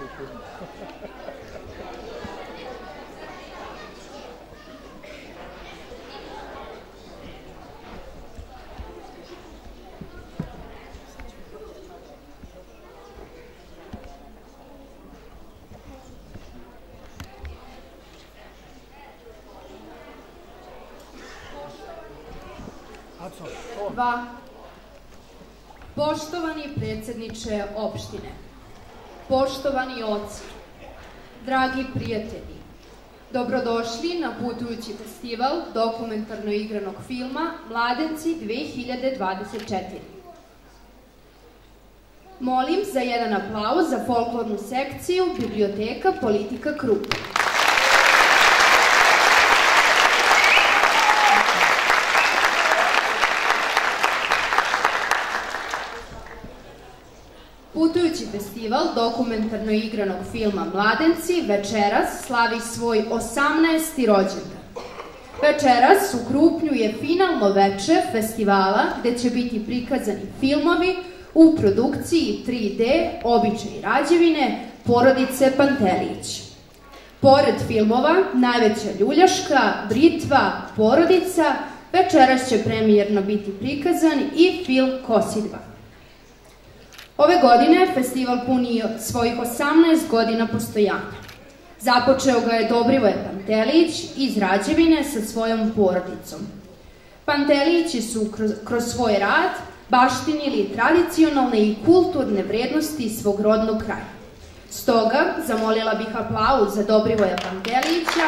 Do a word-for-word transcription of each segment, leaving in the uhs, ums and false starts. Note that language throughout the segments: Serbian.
Dva. Poštovani predsjedniče opštine, poštovani oci, dragi prijatelji, dobrodošli na putujući festival dokumentarno igranog filma Mladenci dve hiljade dvadeset četiri. Molim za jedan aplauz za folklornu sekciju Biblioteka Politika Krupanj. Putujući festival dokumentarno igranog filma Mladenci večeras slavi svoj osamnaesti rođendan. Večeras u Krupnju je finalno veče festivala gde će biti prikazani filmovi u produkciji tri D Običaji Rađevine porodice Pantelić. Pored filmova Najveća ljuljaška, Britva, Porodica, večeras će premijerno biti prikazan i film Kosidva. Ove godine festival puni svojih osamnaest godina postojanja. Započeo ga je Dobrivoje Pantelić iz Rađevine sa svojom porodicom. Pantelići su kroz, kroz svoj rad baštinili tradicionalne i kulturne vrednosti svog rodnog kraja. Stoga zamolila bih aplauz za Dobrivoja Pantelića,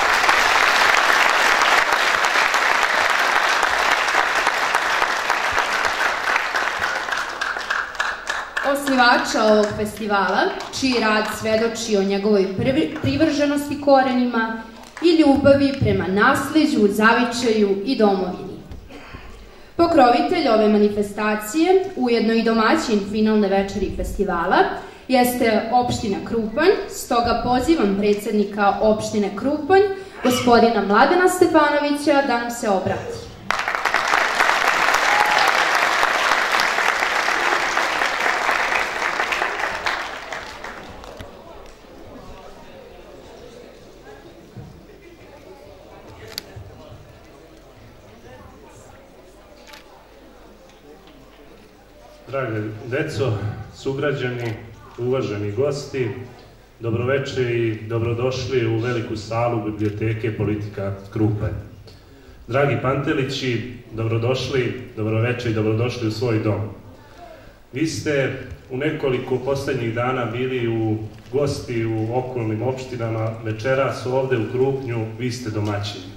osnivača ovog festivala, čiji rad svedoči o njegovoj privrženosti korenima i ljubavi prema nasleđu, zavičaju i domovini. Pokrovitelj ove manifestacije, ujedno i domaćin finalne večeri festivala, jeste opština Krupanj, stoga pozivam predsjednika opštine Krupanj, gospodina Mladena Stepanovića, da nam se obrati. Drage deco, sugrađani, uvaženi gosti, dobroveče i dobrodošli u veliku salu Biblioteke Politika Krupanj. Dragi Pantelići, dobrodošli, dobroveče i dobrodošli u svoj dom. Vi ste u nekoliko poslednjih dana bili u gosti u okolnim opštinama, večeras ovde u Krupnju, vi ste domaćini.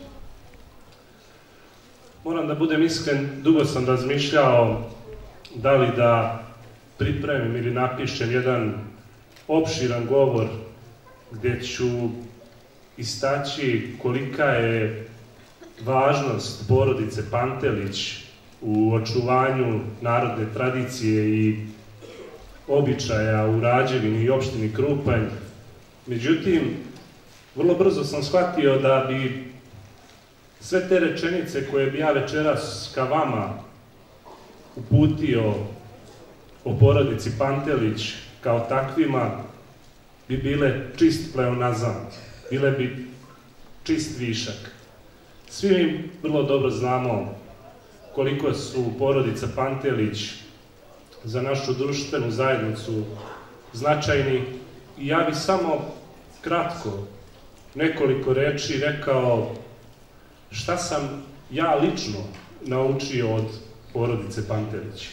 Moram da budem iskren, dugo sam razmišljao da li da pripremim ili napišem jedan opširan govor gde ću istaći kolika je važnost porodice Pantelić u očuvanju narodne tradicije i običaja u Rađevini i opštini Krupanj. Međutim, vrlo brzo sam shvatio da bi sve te rečenice koje bi ja večeras ka vama uputio o porodici Pantelić kao takvima bi bile čist pleonazam, bile bi čist višak. Svi mi vrlo dobro znamo koliko su porodica Pantelić za našu društvenu zajednicu značajni i ja bih samo kratko nekoliko reči rekao šta sam ja lično naučio od porodice Pantelić.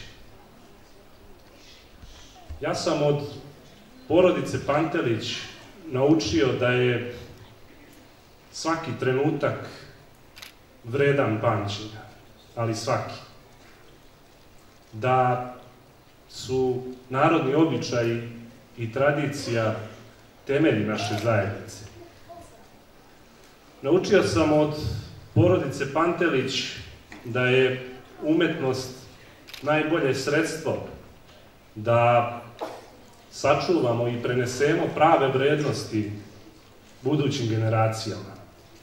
Ja sam od porodice Pantelić naučio da je svaki trenutak vredan pamćenja, ali svaki. Da su narodni običaji i tradicija temelji naše zajednice. Naučio sam od porodice Pantelić da je umetnost najbolje sredstvo da sačuvamo i prenesemo prave vrednosti budućim generacijama.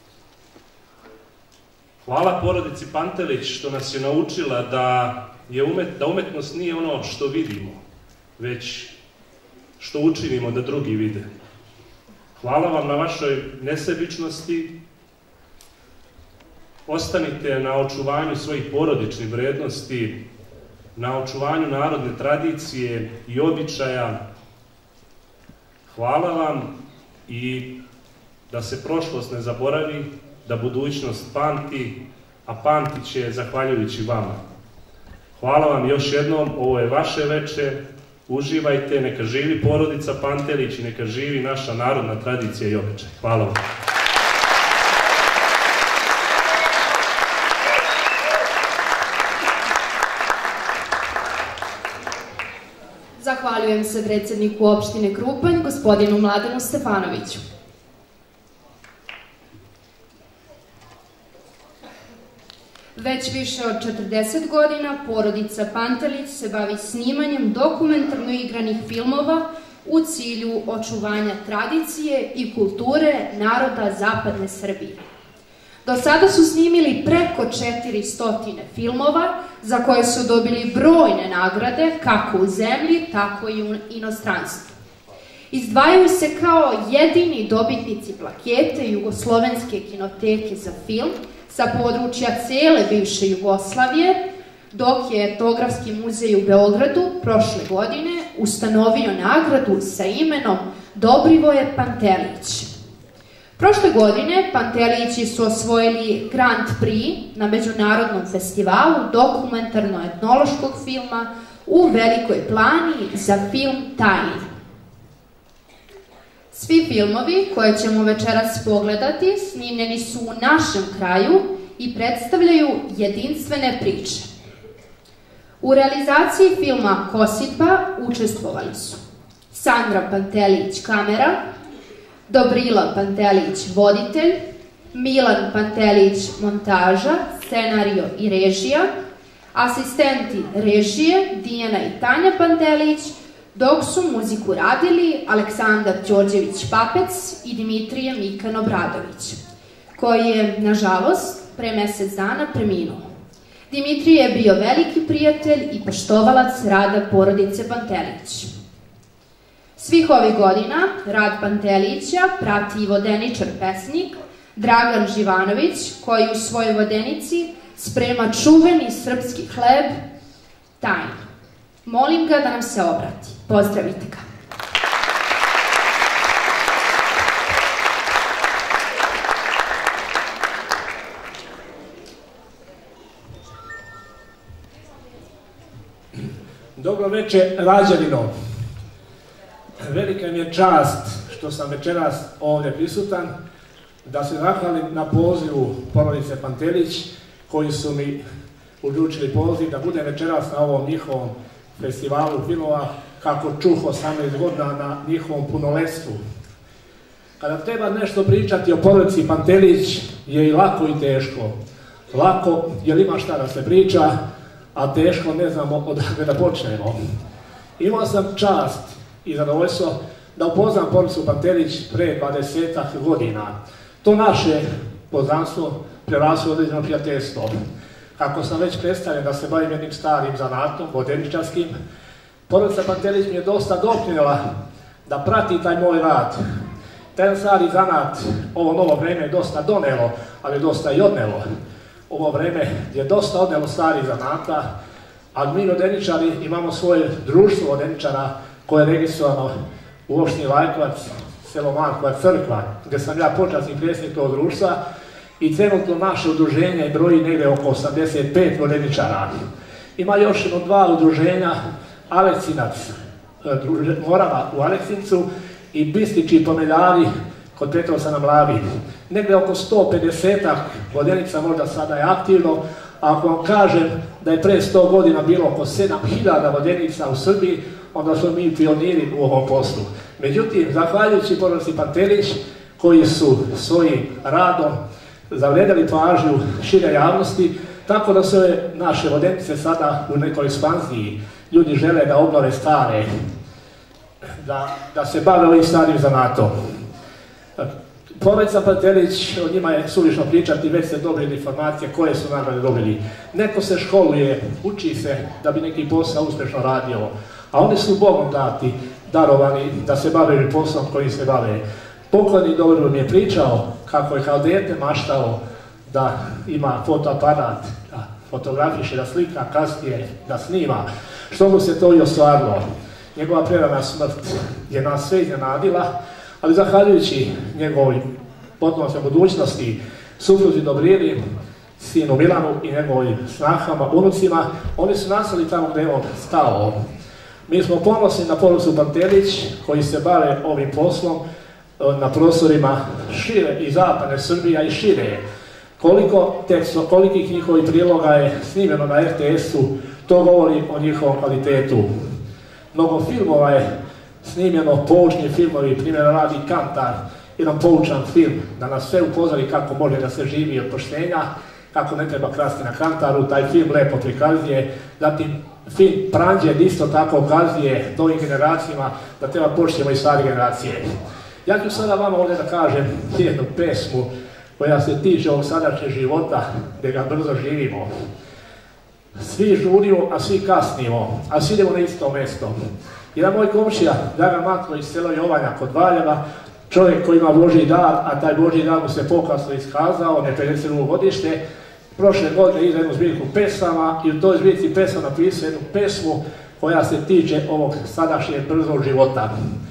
Hvala porodici Pantelić što nas je naučila da, je umet, da umetnost nije ono što vidimo, već što učinimo da drugi vide. Hvala vam na vašoj nesebičnosti. Ostanite na očuvanju svojih porodičnih vrednosti, na očuvanju narodne tradicije i običaja. Hvala vam i da se prošlost ne zaboravi, da budućnost pamti, a pamtit će zahvaljujući vama. Hvala vam još jednom, ovo je vaše veče, uživajte, neka živi porodica Pantelić i neka živi naša narodna tradicija i običaj. Hvala vam. Zahvaljujem se predsjedniku opštine Krupanj, gospodinu Mladenu Stefanoviću. Već više od četrdeset godina porodica Pantelić se bavi snimanjem dokumentarno igranih filmova u cilju očuvanja tradicije i kulture naroda Zapadne Srbije. Do sada su snimili preko četiristo filmova za koje su dobili brojne nagrade kako u zemlji, tako i u inostranstvu. Izdvajaju se kao jedini dobitnici plakete Jugoslovenske kinoteke za film sa područja cele bivše Jugoslavije, dok je Etnografski muzej u Beogradu prošle godine ustanovio nagradu sa imenom Dobrivoje Pantelić. Prošle godine Pantelići su osvojili Grand Prix na Međunarodnom festivalu dokumentarno-etnološkog filma u Velikoj Plani za film Tajin. Svi filmovi koje ćemo večeras pogledati snimljeni su u našem kraju i predstavljaju jedinstvene priče. U realizaciji filma Kositba učestvovali su Sandra Pantelić kamera, Dobrila Pantelić voditelj, Milan Pantelić montaža, scenario i režija, asistenti režije Dijana i Tanja Pantelić, dok su muziku radili Aleksandar Đorđević-Papec i Dimitrije Mikan Obradović, koji je, nažalost, pre mesec dana preminuo. Dimitrije je bio veliki prijatelj i poštovalac rada porodice Pantelić. Svih ovih godina rad Pantelića prati i vodeničar pesnik Dragan Živanović, koji u svojoj vodenici sprema čuveni srpski hleb Tajin. Molim ga da nam se obrati. Pozdravite ga. Dobro večer, Rađevino. Velika mi je čast što sam večeras ovdje prisutan, da se zahvalim na pozivu porodice Pantelić, koji su mi uručili poziv da budem večeras na ovom njihovom festivalu filmova, kako čuh osamnaest godina na njihovom punoletstvu. Kada treba nešto pričati o porodici Pantelić, je i lako i teško. Lako, jer ima šta da se priča, a teško ne znamo odakle da počnemo. Imao sam čast i zadovoljstvo da upoznam porodicu Pantelić pre dvadesetak godina. To naše poznanstvo preraslo određeno prijateljstvo. Kako sam već predstavljen da se bavim jednim starim zanatom, vodeničarskim, porodica Pantelić mi je dosta doprinjela da prati taj moj rad. Taj stari zanat, ovo novo vreme je dosta donelo, ali dosta i odnelo. Ovo vreme je dosta odnelo starih zanata, a mi vodeničari imamo svoje društvo vodeničara koje je registrovano u opštini Lajkovac, selo Markova crkva, gde sam ja počasni predsjednik tog društva, i trenutno naše udruženje broji negde oko osamdeset pet vodeničara. Ima još jedno dva udruženja, Aleksinac, Morava u Aleksincu i Bistići Pomeljari kod Petrovca na Mlavi. Negde oko sto pedeset vodenica možda sada je aktivno, a ako vam kažem da je pre sto godina bilo oko sedam hiljada vodenica u Srbiji, onda smo mi pioniri u ovom poslu. Međutim, zahvaljujući porodici Pantelić, koji su svojim radom zavredeli pažnju šire javnosti, tako da su ove naše vodenice sada u nekoj ekspanziji. Ljudi žele da obnove stare, da, da se bave ovim starim zanatom. Porodica Pantelić, o njima je suvišno pričati, već ste dobili informacije koje su nagrade dobili. Neko se školuje, uči se da bi neki posao uspešno radio, a oni su Bogom dati. darovani da se bave poslom koji se bave. Pokojni dobro mi je pričao kako je kao dete maštao da ima fotoaparat, da fotografiše, da slika, kasnije da snima, što mu se to i ostvarilo. Njegova prerana smrt je nas sve iznenadila, ali zahvaljujući njegovoj potomskoj budućnosti, supruzi Dobrini, sinu Milanu i njegovim snahama, unucima, oni su nastali tamo gdje je on stao. Mi smo ponosni na porodicu Pantelić koji se bave ovim poslom na prostorima šire i zapadne Srbije i šire. Koliko teksto, kolikih njihovih priloga je snimljeno na er te esu, to govori o njihovom kvalitetu. Mnogo filmova je snimljeno, poučni filmovi, primjer radi Kantar, jedan poučan film da nas sve upozori kako može da se živi od poštenja, kako ne treba krasti na kantaru, taj film lepo prikazuje. Zatim film Pranđe isto tako ukazuje novim generacijama da treba počnemo i stare generacije. Ja ću sada vama ovdje da kažem jednu pesmu koja se tiče ovog sadašnjeg života gdje ga brzo živimo. Svi žurimo, a svi kasnimo, a svi idemo na isto mjesto. Jedan moj komšija, Dragan Matko iz sela Jovanja kod Valjeva, čovjek koji ima Božji dar, a taj Božji dar mu se pokasno iskazao, ne pedeset drugo godište, prošle godine iza jednu zbirku pesama i u toj zbirci pesama napisao jednu pesmu koja se tiče ovog sadašnjeg brzog života.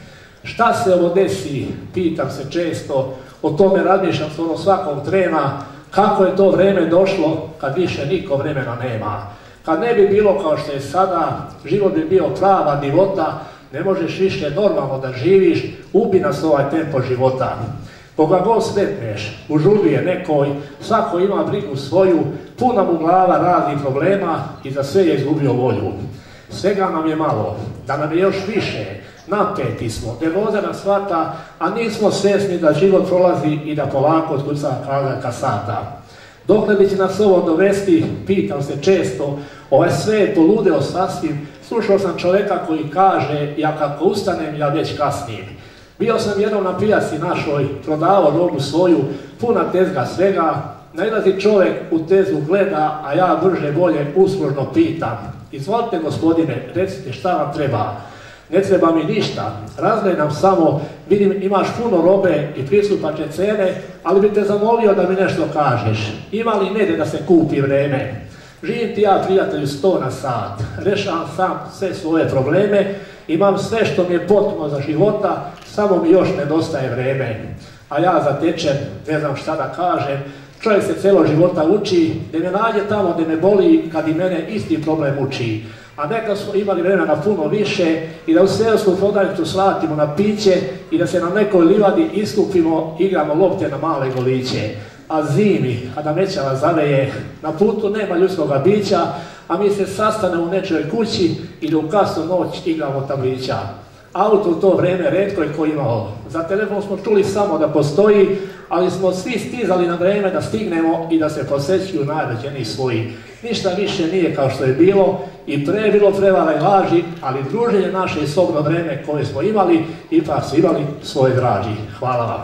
Šta se ovo desi, pitam se često, o tome razmišljam ono svakog trena, kako je to vreme došlo kad više niko vremena nema. Kad ne bi bilo kao što je sada, život bi bio prava divota, ne možeš više normalno da živiš, ubi nas ovaj tempo života. Koga god sretneš, u žurbi je nekoj, svako ima brigu svoju, puna mu glava raznih problema i za sve je izgubio volju. Svega nam je malo, da nam je još više, napeti smo, nervoza nas hvata, a nismo svjesni da život prolazi i da polako otkuca kralja sata. Dokle li će nas ovo dovesti, pitam se često, ovaj sve je poludeo sasvim, slušao sam čovjeka koji kaže, ja kako ustanem, ja već kasnim. Bio sam jednom na pijaci našoj, prodavao robu svoju, puna tezga svega, nailazi čovjek u tezu gleda, a ja brže bolje uslužno pitam. Izvolite gospodine, recite šta vam treba. Ne treba mi ništa, razgledam samo, vidim imaš puno robe i pristupačne cene, ali bi te zamolio da mi nešto kažeš. Ima li negdje da se kupi vreme? Živim ti ja, prijatelju, sto na sat, rešavam sam sve svoje probleme, imam sve što mi je potrebno za života, samo mi još nedostaje vreme. A ja zatečen, ne znam šta da kažem, čovjek se celo života uči, da me nađe tamo gdje me boli kad i mene isti problem uči. A nekad smo imali vremena puno više i da u seosku prodavnicu slatimo na piće i da se na nekoj livadi iskupimo, igramo lopte na male goliće. A zimi, kada mećava zaveje, na putu nema ljudskoga bića, a mi se sastanemo u nečoj kući i da u kasnu noć igramo tablića. Auto u to vreme retko je ko imao. Za telefon smo čuli samo da postoji, ali smo svi stizali na vreme da stignemo i da se posjećuju najrođeniji svoji. Ništa više nije kao što je bilo i pre je bilo prevara i laži, ali druženje naše i sobno vreme koje smo imali, ipak su imali svoje draži. Hvala vam.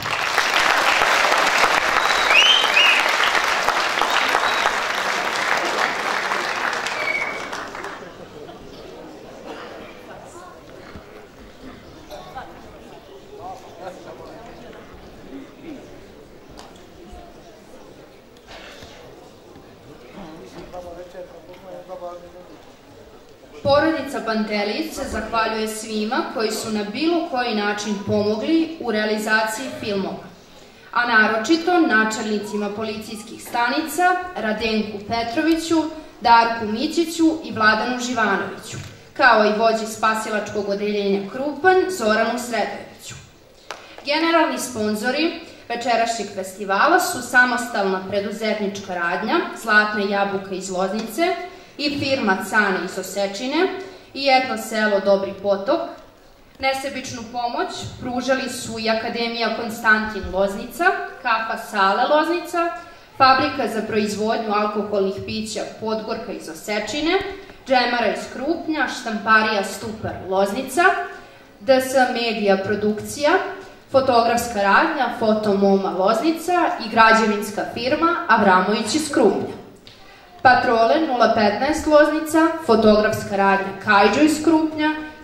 Porodica Pantelić se zahvaljuje svima koji su na bilo koji način pomogli u realizaciji filmova, a naročito načelnicima policijskih stanica Radenku Petroviću, Darku Mićiću i Vladanu Živanoviću, kao i vođi spasilačkog odeljenja Krupanj Zoranu Sredojeviću. Generalni sponzori večerašnjeg festivala su samostalna preduzetnička radnja Zlatna jabuka iz Loznice i firma Cane iz Osečine i jedno selo Dobri potok. Nesebičnu pomoć pružali su i Akademija Konstantin Loznica, Kafa Sale Loznica, Fabrika za proizvodnju alkoholnih pića Podgorka iz Osečine, Džemara iz Krupnja, Štamparija Stupar Loznica, D S Medija produkcija, fotografska radnja Fotomoma Loznica i građevinska firma Avramović iz Krupnja. Patrole nula petnaest Loznica, fotografska radnja Kajđo iz Krupnja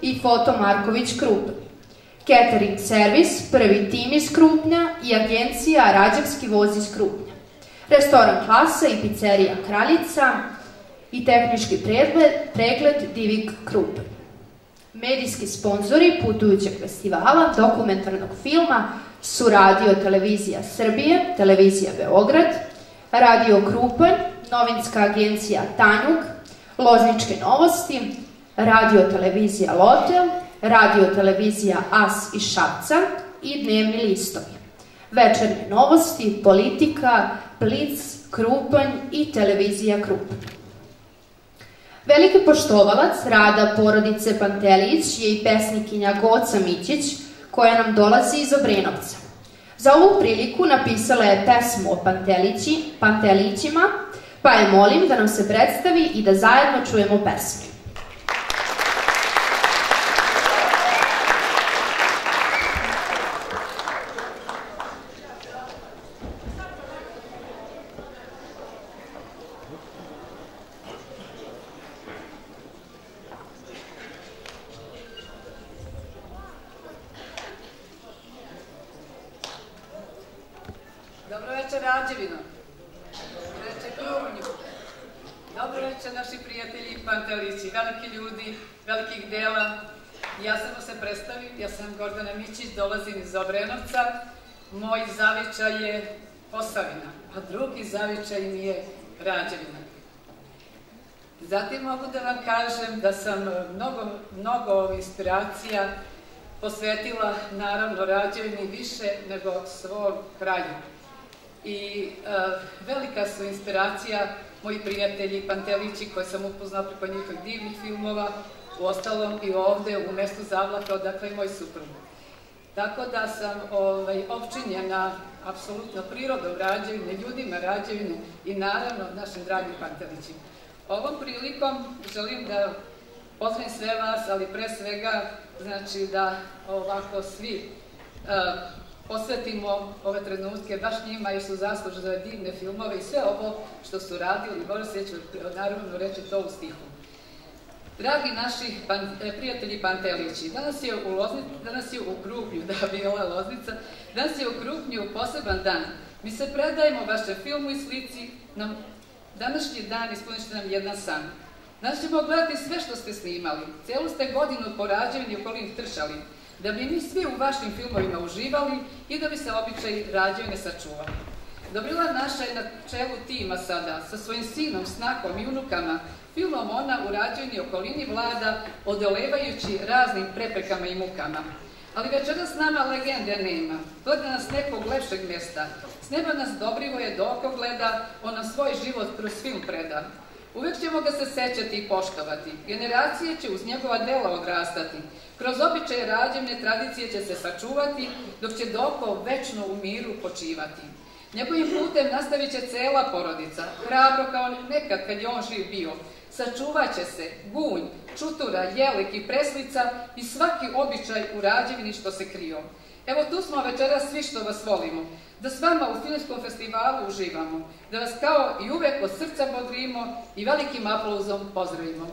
i Foto Marković Krupanj, catering servis Prvi tim iz Krupnja i agencija Rađevski voz iz Krupnja, restoran Klasa i pizzerija Kraljica i tehnički pregled, pregled Divik Krupanj. Medijski sponzori putujućeg festivala dokumentarnog filma su Radio Televizija Srbije, Televizija Beograd, Radio Krupanj, Novinska agencija Tanjug, Lozničke novosti, Radio Televizija Lotel, Radio Televizija As iz Šapca i Dnevni listovi, Večernje novosti, Politika, Blic, Krupanj i Televizija Krupanj. Veliki poštovalac rada porodice Pantelić je i pesnikinja Goca Mićić, koja nam dolazi iz Obrenovca. Za ovu priliku napisala je pesmu o Pantelići, Pantelićima, pa je molim da nam se predstavi i da zajedno čujemo pesmu. Dobro večer, Rađevino. Dobro večer, Krupnju. Dobro večer, naši prijatelji Pantelići, veliki ljudi, velikih dela. Ja samo se predstavim, ja sam Gordana Mićić, dolazim iz Obrenovca. Moj zavičaj je Posavina, a drugi zavičaj mi je Rađevina. Zatim mogu da vam kažem da sam mnogo, mnogo inspiracija posvetila, naravno, Rađevini više nego svog kraju. I velika su inspiracija moji prijatelji Pantelići koje sam upoznao preko njihovih divnih filmova, u ostalom i ovde u mestu Zavlaka, odakle je moj suprug. Tako da sam opčinjena apsolutno prirodom Rađevine, ljudima Rađevine i naravno našim dragim Pantelićima. Ovom prilikom želim da pozdravim sve vas, ali pre svega znači da ovako svi posvetimo ove trenutke baš njima jer su zaslužni za divne filmove i sve ovo što su radili, Boris će naravno reći to u stihu. Dragi naši prijatelji Pantelići, danas je u Loznici, danas je u Krupnju, da bi ova Loznica, danas je u Krupnju poseban dan. Mi se predajemo vašem filmu i slici, nam današnji dan ispunit će nam jedan san. Danas ćemo gledati sve što ste snimali, cijelu ste godinu po Rađevini i okolini trčali, da bi mi svi u vašim filmovima uživali i da bi se običaj Rađevine sačuvali. Dobrila naša je na čelu tima sada, sa svojim sinom, snakom i unukama, filmom ona u Rađevini i okolini vlada, odolevajući raznim preprekama i mukama. Ali večeras s nama legende nema, gleda nas nekog lepšeg mesta, s neba nas Dobrivoje do oko gleda, on nam svoj život kroz film preda. Uvek ćemo ga se sećati i poštovati, generacije će uz njegova dela odrastati, kroz običaje Rađevne tradicije će se sačuvati, dok će Doko večno u miru počivati. Njegovim putem nastavit će cela porodica, hrabro kao nekad kad je on živ bio. Sačuvat će se Gunj, Čutura, Jelek i Preslica i svaki običaj u Rađevini što se krio. Evo tu smo večeras svi što vas volimo, da s vama u filmskom festivalu uživamo, da vas kao i uvek od srca bodrimo i velikim aplauzom pozdravimo.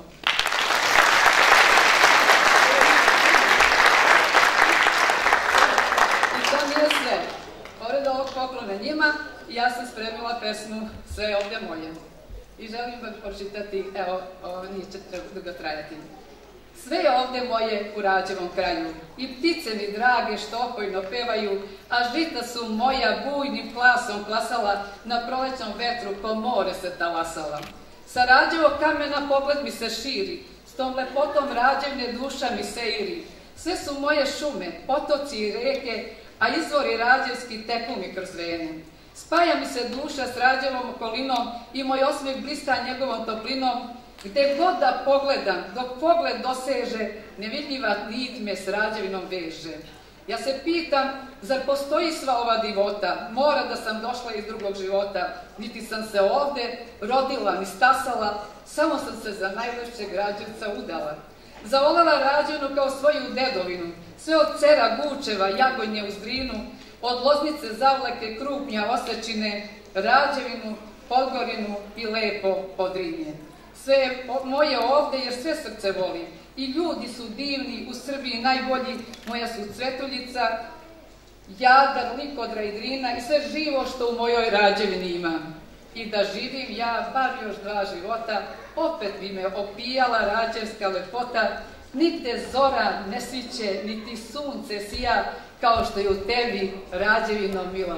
I to nije sve. Pored ovog poklona njima, ja sam spremila pesmu Sve ovde moje. I želim vam pročitati, evo, neće dugo trajati. Sve je ovde moje u Rađevom kraju, i ptice mi drage štopojno pevaju, a žita su moja bujnim glasom klasala, na prolećnom vetru ko more se talasala. Sa Rađevog kamena pogled mi se širi, s tom lepotom Rađevne duša mi se iri. Sve su moje šume, potoci i reke, a izvori rađevski teku mi kroz vene. Spaja mi se duša s Rađevom okolinom i moj osmeh blista njegovom toplinom. Gde god da pogledam, dok pogled doseže, nevidljiva nit me s Rađevinom veže. Ja se pitam, zar postoji sva ova divota? Mora da sam došla iz drugog života. Niti sam se ovde rodila, ni stasala, samo sam se za najlepšeg Rađevca udala. Zavolela Rađevnu kao svoju dedovinu, sve od Cera, Gučeva, Jagodnje uz Drinu, od Loznice, Zavlake, Krupnja, Osečine, Rađevinu, Podgorinu i lepo Podrinje. Sve je moje ovde jer sve srce volim i ljudi su divni, u Srbiji najbolji, moja su Cvetuljica, Jadar, Likodra i Drina i sve živo što u mojoj Rađevini ima. I da živim ja bar još dva života, opet bi me opijala rađevska lepota, nigde zora ne sviće, niti sunce sija, kao što je u tebi, Rađevino mila.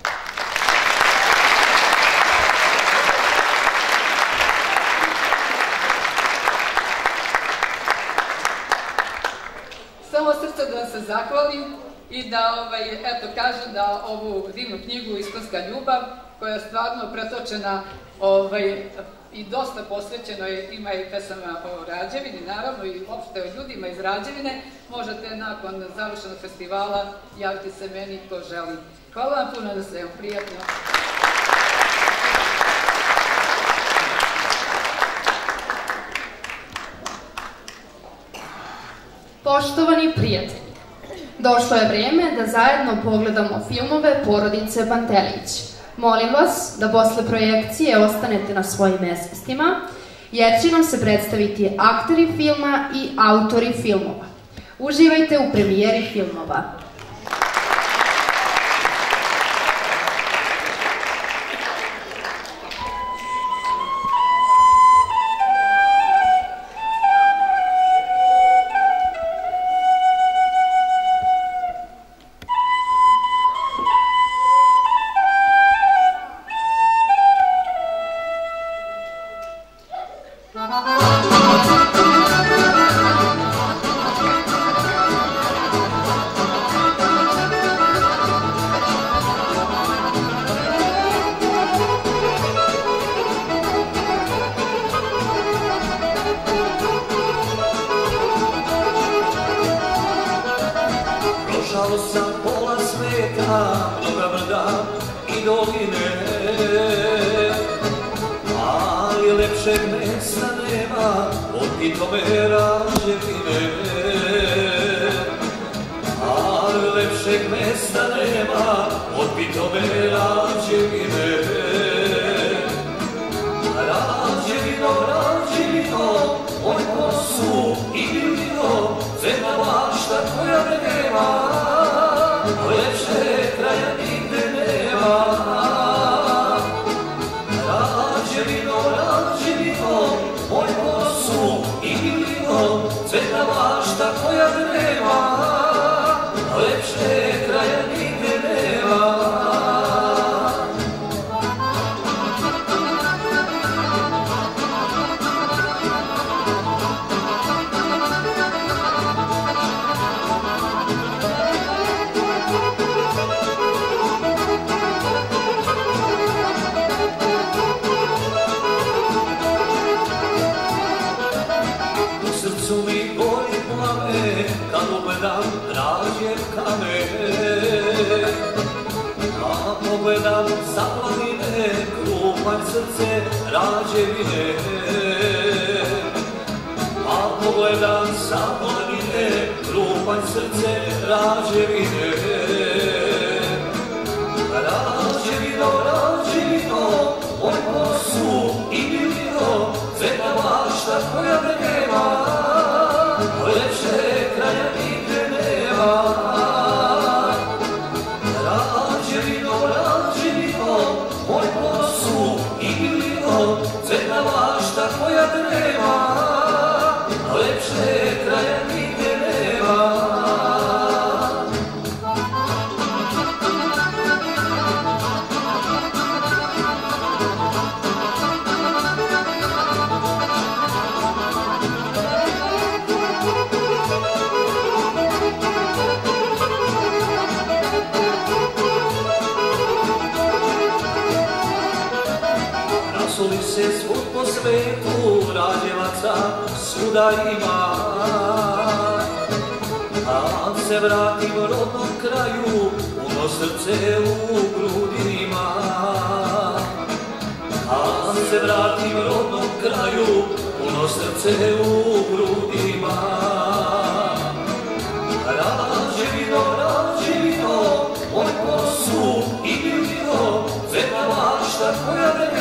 Samo srce da vam se zahvalim i da, eto, kažem da ovu divnu knjigu Iskonska ljubav, koja je stvarno pretočena i dosta posvećeno, ima i pesama o Rađevini, naravno, i uopšte o ljudima iz Rađevine, možete nakon završenog festivala javiti se meni ko želi. Hvala vam puno na svemu, prijatno. Poštovani prijatelji, došlo je vreme da zajedno pogledamo filmove porodice Pantelić. Molim vas da posle projekcije ostanete na svojim mestima, jer će nam se predstaviti akteri filma i autori filmova. Uživajte u premijeri filmova.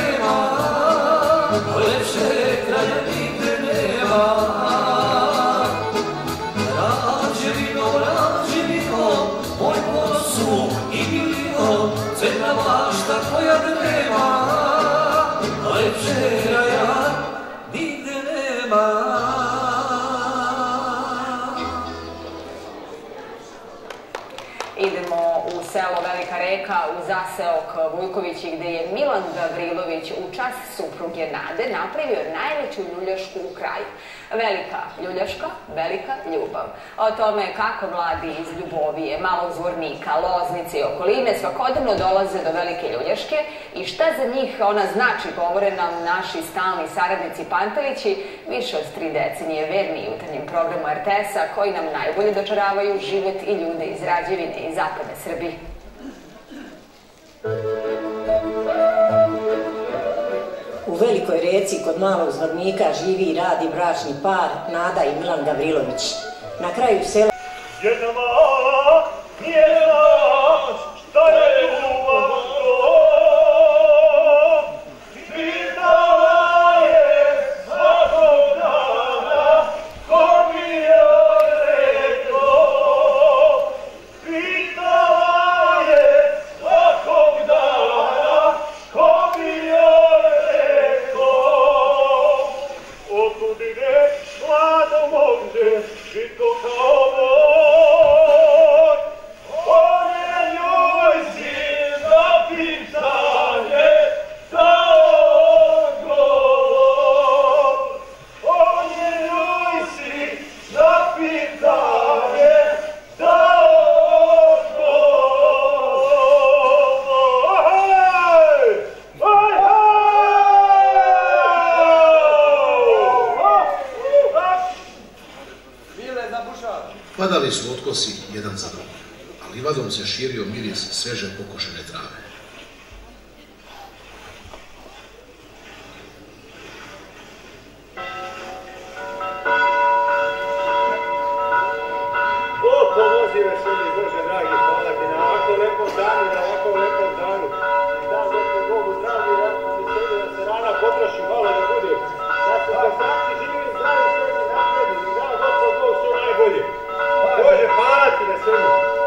Lepše kraja nigde nema. selo Velika Reka u zaseok Vujkovići gde je Milan Gavrilović u čast supruge Nade napravio najveću ljuljašku u kraju. Velika ljuljaška, velika ljubav. O tome kako mladi iz Ljubovije, Malog Zvornika, Loznice i okoline svakodnevno dolaze do Velike ljuljaške i šta za njih ona znači govore nam naši stalni saradnici Pantelići, više od tri decenije verni jutarnjem programu er te es-a koji nam najbolje dočaravaju život i ljude iz Rađevine i zapadne Srbije. U Velikoj Reci kod Malog Zvornika živi i radi bračni par Nada i Milan Gavrilović. Na kraju sela... Jedna mala, njena, šta je ljubav to? Pitala je svakog dana, ko mi je rekao? Pitala je svakog dana, ko mi je rekao? Otkud ide mlado momče, žito kao moj, on je njoj si za pitanje dao odgovor. On je njoj si za pitanje dao odgovor. Hej! Hej, Padali su otkosi jedan za drugim, a livadom se širio miris sveže pokošene trave. Bog pomozi veseli, Bože dragi, hvala ti na ovako lepom danu, na ovako lepom danu. Dan da smo Bogu zdravlji, da smo mi sedi da se rana potroši, malo da bude. Da su za srci živi, zdravi, srećni, napredni, i da Gospod Bog sve najbolje. Bože, hvala ti na svemu.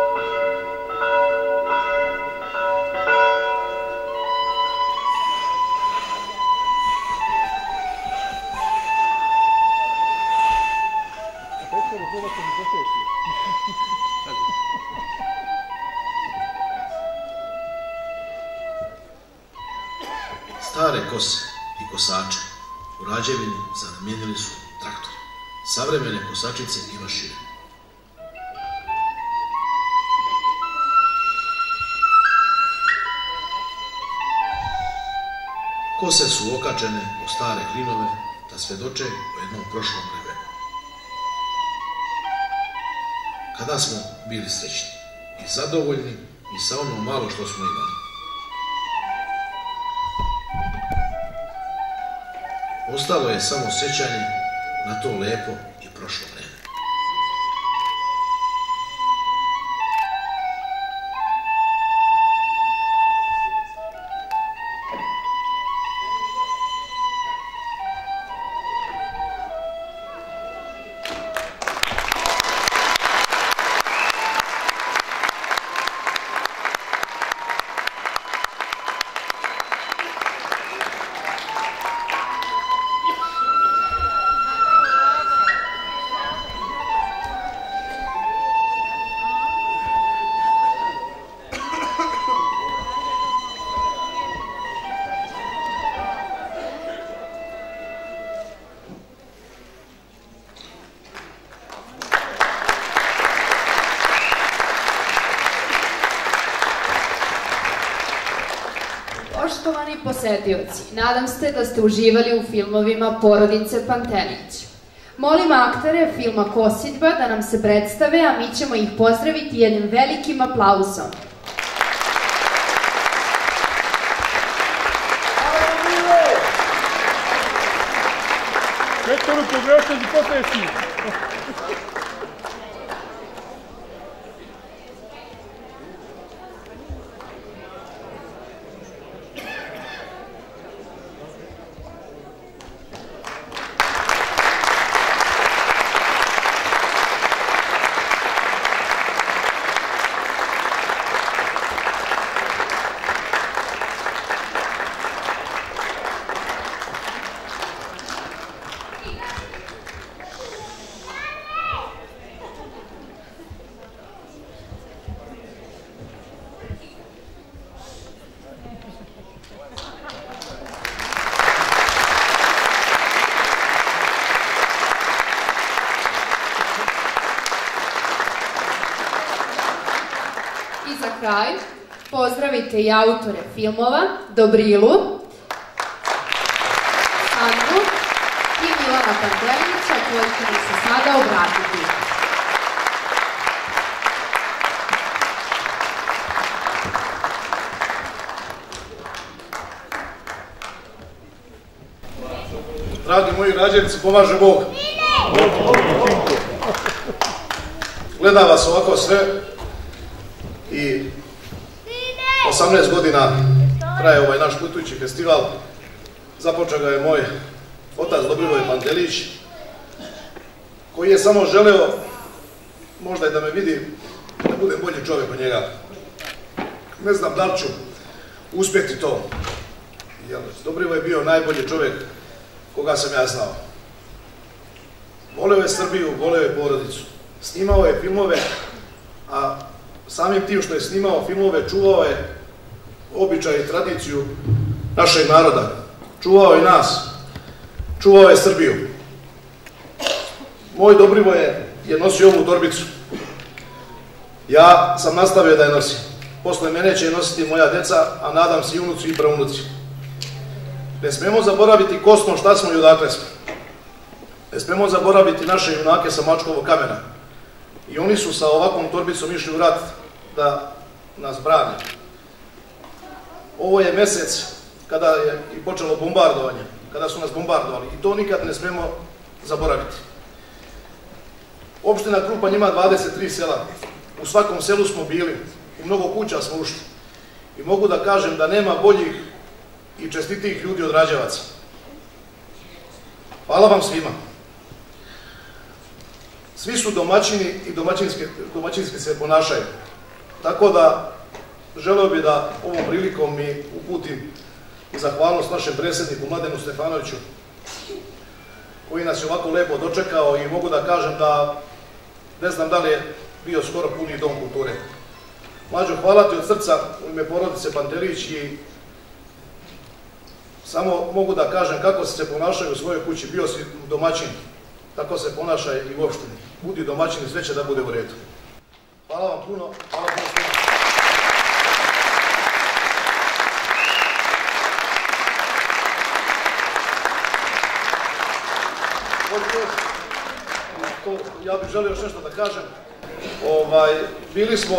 Stare kose i kosače u Rađevini zanamijenili su traktori. Savremene kosačice i mašine. Kose su okačene u stare klinove da svedoče o jednom prošlom vremenu. Kada smo bili srećni i zadovoljni i sa ono malo što smo imali. Ostalo je samo sjećanje na to lepo i prošlo vreme. Poštovani posetioci, nadam se da ste uživali u filmovima porodice Pantelić. Molim aktere filma Kosidba da nam se predstave, a mi ćemo ih pozdraviti jednim velikim aplauzom. Večeru pogrešati potresni. I za kraj, pozdravite i autore filmova, Dobrilu, Sandru i Milana Pantelića, koji će mi se sada obratiti. Dragi moji građanici, pomaže Bog. Gleda vas ovako sve i osamnaest godina traje ovaj naš putujući festival. Započeo ga je moj otac Dobrivoj Pantelić, koji je samo želeo možda i da me vidi, da budem bolji čovjek od njega. Ne znam da li ću uspjeti to. Dobrivo je bio najbolji čovjek koga sam ja znao. Voleo je Srbiju, voleo je porodicu. Snimao je filmove, a samim tim što je snimao filmove, čuvao je običaj i tradiciju našeg naroda. Čuvao je nas, čuvao je Srbiju. Moj Dobrivoje je nosio ovu torbicu. Ja sam nastavio da je nosim. Posle mene će je nositi moja deca, a nadam se i unuci i praunuci. Ne smemo zaboraviti ko smo, šta smo i odakle smo. Ne smemo zaboraviti naše junake sa Mačkovog kamena. I oni su sa ovakvom torbicom išli u rat da nas brane. Ovo je mesec kada je i počelo bombardovanje, kada su nas bombardovali. I to nikad ne smemo zaboraviti. Opština Krupanj ima dvadeset tri sela. U svakom selu smo bili, u mnogo kuća smo ušli. I mogu da kažem da nema boljih i čestitijih ljudi od Rađevaca. Hvala vam svima. Svi su domaćini i domaćinski se ponašaju. Tako da želeo bih da ovom prilikom mi uputim i zahvalnost našem predsjedniku Mladenu Stefanoviću, koji nas je ovako lepo dočekao i mogu da kažem da ne znam da li je bio skoro puni dom kulture. Mlađo, hvala ti od srca u ime porodice Pantelić i samo mogu da kažem kako se ponašaju u svojoj kući. Bio si domaćin, tako se ponašaj i u opštini. Budi domaćin i sve će da bude u redu. Hvala vam puno. Hvala puno svima. Ja bih želio još nešto da kažem. Bili smo,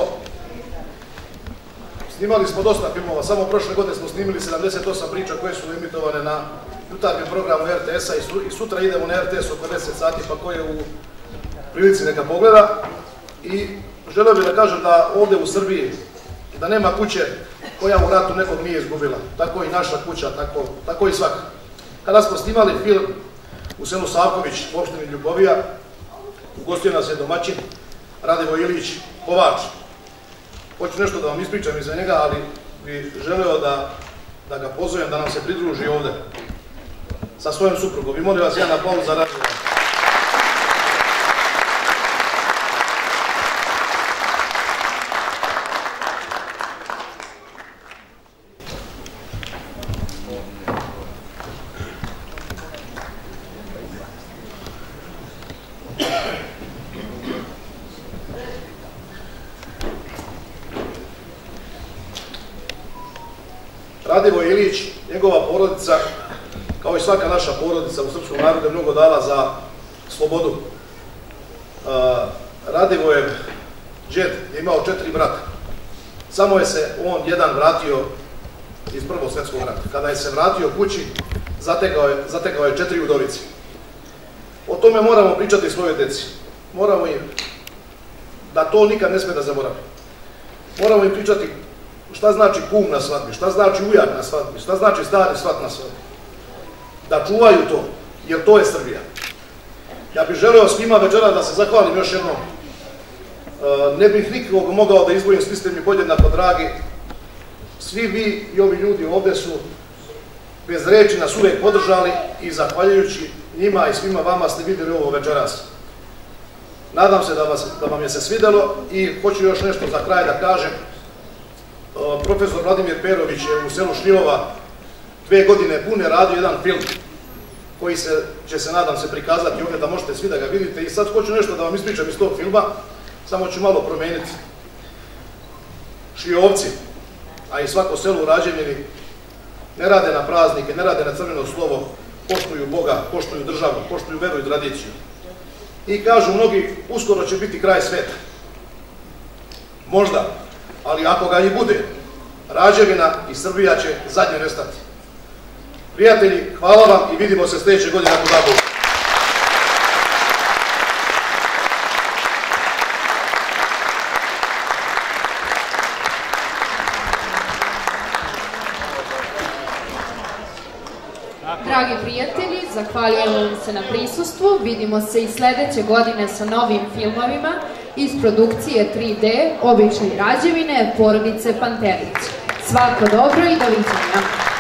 snimali smo dosta filmova, samo prošle godine smo snimili sedamdeset osam priča koje su emitovane na jutarnjem programu er te esa i sutra idemo na er te es oko deset sati, pa ko je u prilici neka pogleda. I želeo bih da kažem da ovde u Srbiji, da nema kuće koja u ratu nekog nije izgubila. Tako i naša kuća, tako i svaka. Kada smo snimali film u selu Savković, u opštini Ljubovija, ugostio nas je domaćin Radivo Ilić Kovač. Hoću nešto da vam ispričam iza njega, ali bih želeo da ga pozovem da nam se pridruži ovde sa svojom suprugom. I molim vas jedan aplauz za Radivo. Radivo Ilić, njegova porodica, kao i svaka naša porodica u srpskom narodu, je mnogo dala za slobodu. Radivojev džed je imao četiri brata. Samo je se on jedan vratio iz Prvog svjetskog rata. Kada je se vratio kući, zatekao je četiri udovice. O tome moramo pričati svojoj deci. Moramo im da to nikad ne sme da zaboravi. Moramo im pričati šta znači kum na svadbi, šta znači ujak na svadbi, šta znači stari svat na svadbi. Da čuvaju to, jer to je Srbija. Ja bih želeo svima večera da se zahvalim još jednom. Ne bih nikog mogao da izvojim, svi ste mi podjednako dragi. Svi vi i ovi ljudi ovde su bez reči nas uvek podržali i zahvaljujući njima i svima vama ste vidjeli ovo večeras. Nadam se da vam je se svidelo i hoću još nešto za kraj da kažem. Profesor Vladimir Perović je u selu Šljivova dve godine pune radio jedan film koji će se, nadam se, prikazati ovdje da možete svi da ga vidite. I sad hoću nešto da vam ispričam iz tog filma, samo ću malo promeniti. Šijovci, a i svako selo u Rađevini, ne rade na praznike, ne rade na crveno slovo, poštuju Boga, poštuju državu, poštuju veru i tradiciju. I kažu mnogi, uskoro će biti kraj sveta. Možda, ali ako ga i bude, Rađevina i Srbija će zadnje nestati. Prijatelji, hvala vam i vidimo se sljedeće godine ako da Bog. Dragi prijatelji, zahvaljujem vam se na prisustvu. Vidimo se i sledeće godine sa novim filmovima iz produkcije tri D Običaji Rađevine, porodice Pantelić. Svako dobro i doviđenja.